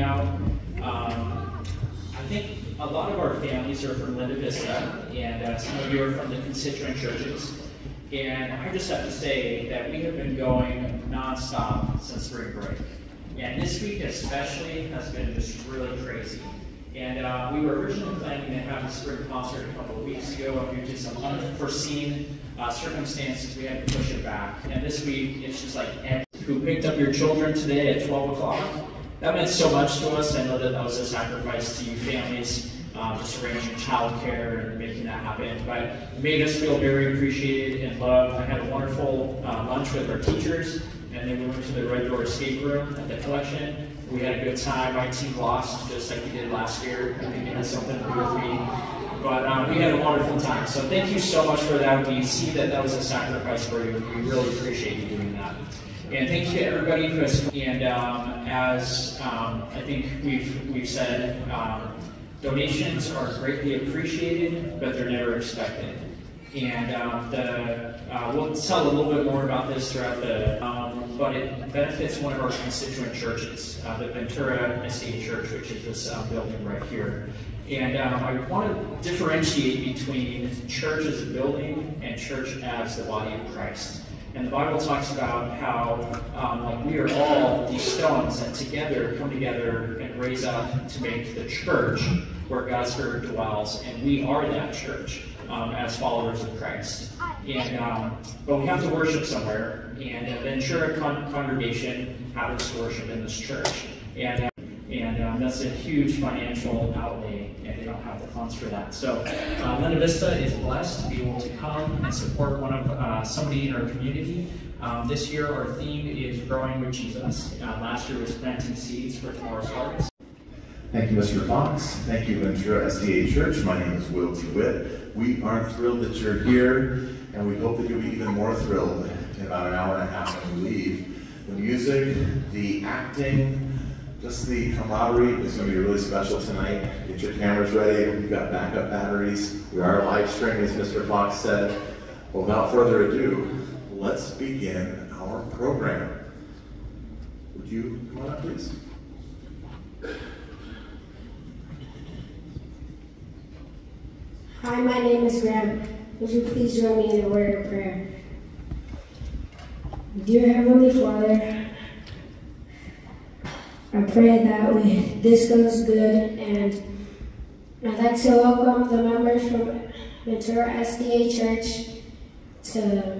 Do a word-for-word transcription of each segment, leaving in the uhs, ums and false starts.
out. Um, I think a lot of our families are from Vista, and uh, some of you are from the constituent churches. And I just have to say that we have been going nonstop since spring break. And this week especially has been just really crazy. And uh, we were originally planning to have a spring concert a couple of weeks ago, and due to some unforeseen uh, circumstances, we had to push it back. And this week, it's just like, Ed, who picked up your children today at twelve o'clock. That meant so much to us. I know that that was a sacrifice to you families, um, just arranging childcare and making that happen. But it made us feel very appreciated and loved. I had a wonderful uh, lunch with our teachers, and then we went to the Red Door escape room at the collection. We had a good time. My team lost, just like we did last year. I think it has something to do with me. But um, we had a wonderful time. So thank you so much for that. We see that that was a sacrifice for you. We really appreciate you doing that. And thank you to everybody who has, and um, as um, I think we've, we've said, um, donations are greatly appreciated, but they're never expected. And um, the, uh, we'll tell a little bit more about this throughout the, um, but it benefits one of our constituent churches, uh, the Ventura S D A Church, which is this uh, building right here. And um, I want to differentiate between church as a building and church as the body of Christ. And the Bible talks about how um, like we are all these stones that together come together and raise up to make the church where God's Spirit dwells, and we are that church um, as followers of Christ. And um, but we have to worship somewhere, and uh, the Ventura con congregation happens to worship in this church, and uh, and um, that's a huge financial outlay, and they don't have the funds for that. So uh, Linda Vista is blessed to be able to come and support one of uh, somebody in our community. Um, this year our theme is Growing with Jesus. Uh, last year was planting seeds for tomorrow's harvest. Thank you, Mister Fox. Thank you, Ventura S D A Church. My name is Will DeWitt. We are thrilled that you're here, and we hope that you'll be even more thrilled in about an hour and a half when we leave. The music, the acting, just the camaraderie is going to be really special tonight. Get your cameras ready. We've got backup batteries. We are live streaming, as Mister Fox said. Well, without further ado, let's begin our program. Would you come on up, please? Hi, my name is Graham. Would you please join me in a word of prayer? Dear Heavenly Father, I pray that we, this goes good, and I'd like to welcome the members from Ventura S D A Church to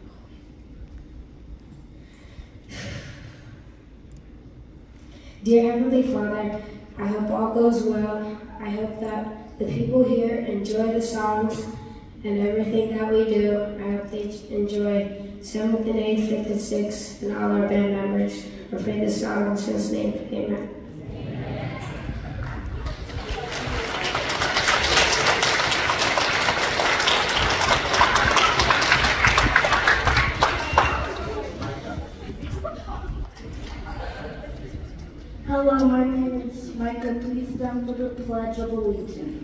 Dear Heavenly Father, I hope all goes well. I hope that the people here enjoy the songs and everything that we do. I hope they enjoy seventh and eighth, fifth and sixth, and all our band members. I pray this song in Jesus' name. Amen. Hello, my name is Micah. Please stand for the Pledge of Allegiance.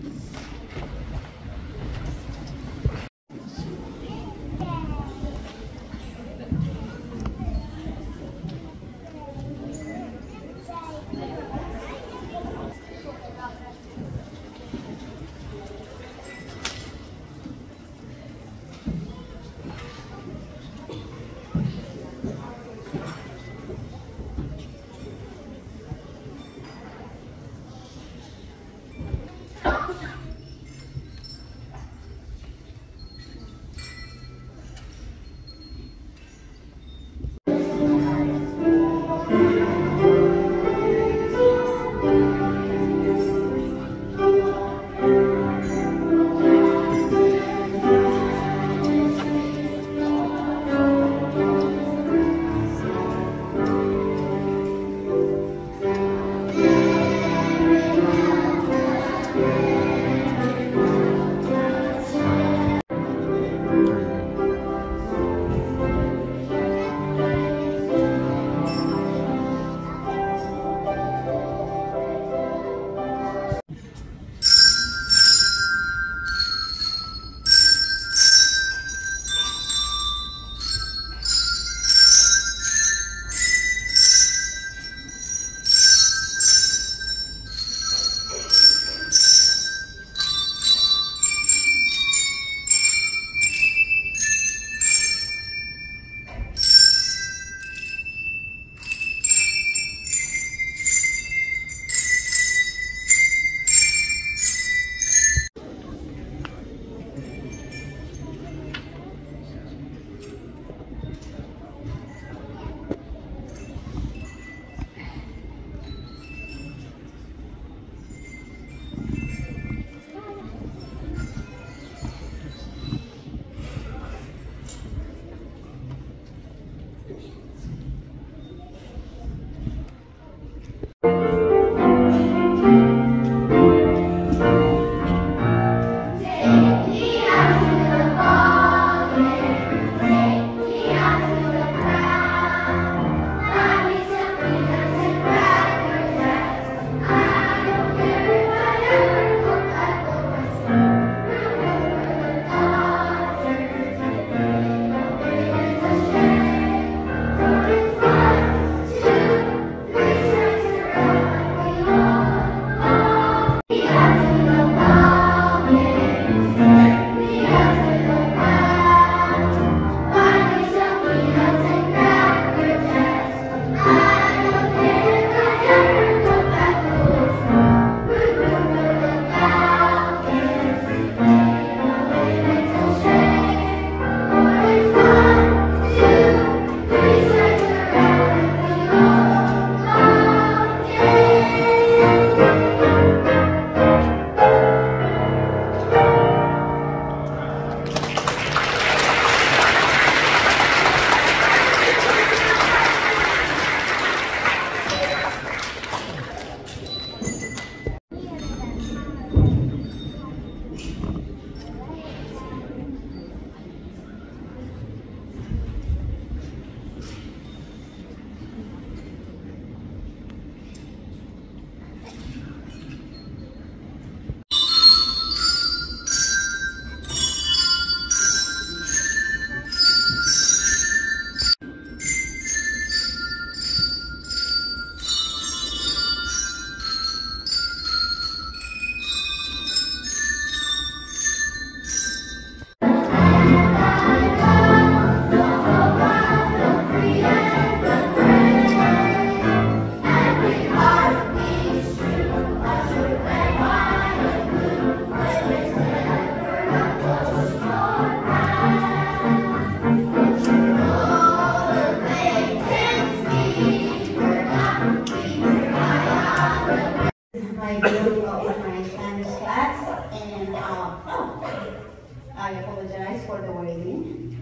My group of my Spanish class, and uh, oh, I apologize for the waiting.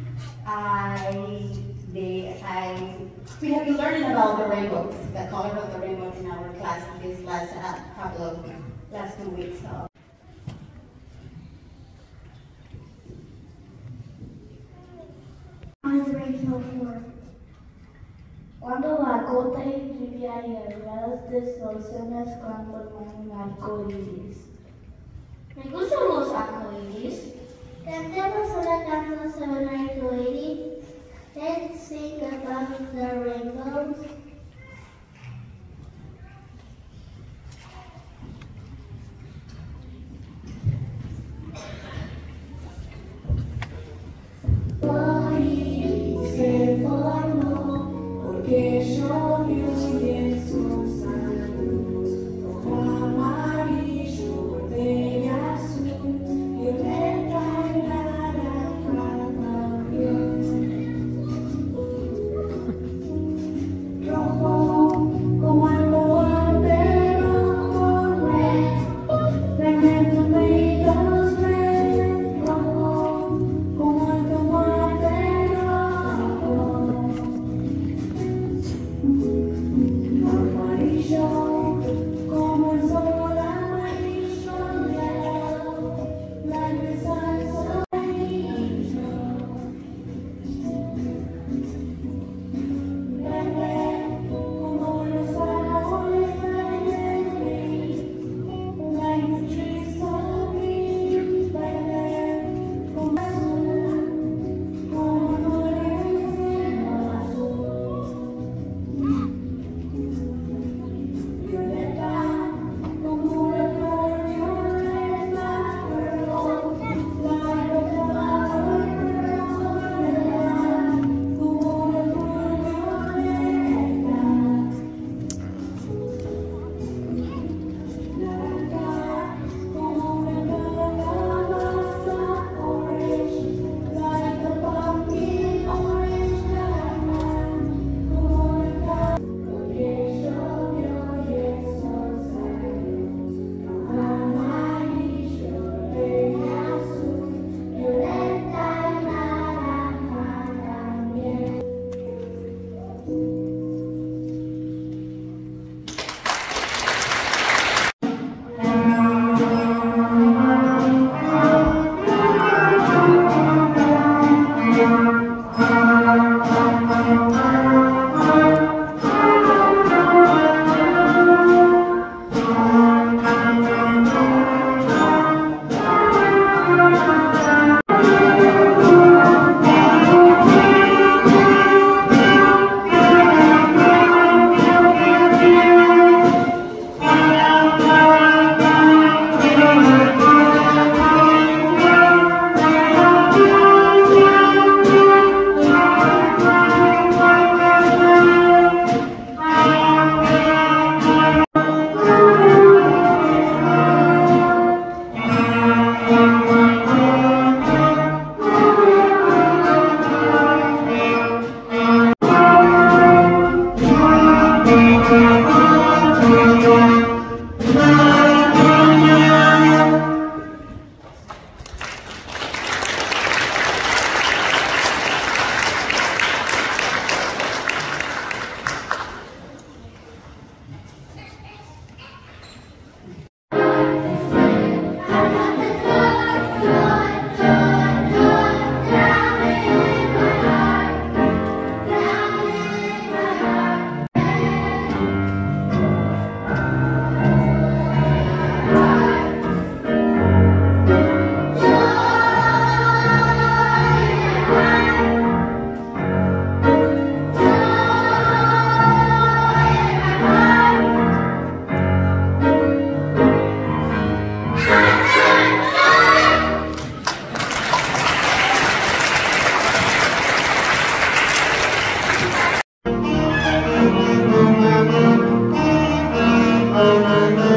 I, they, I, we have been learning about the rainbows, the color of the rainbow in our class this last uh, couple of last two weeks. So. On rainbow four. Cuando la gota y lluvia y hermanas de sol se mezclan forman un arco iris. Me gustan los arcoíris. Cantemos una canción sobre el arcoíris. Let's sing about the rainbows. Yo Thank you.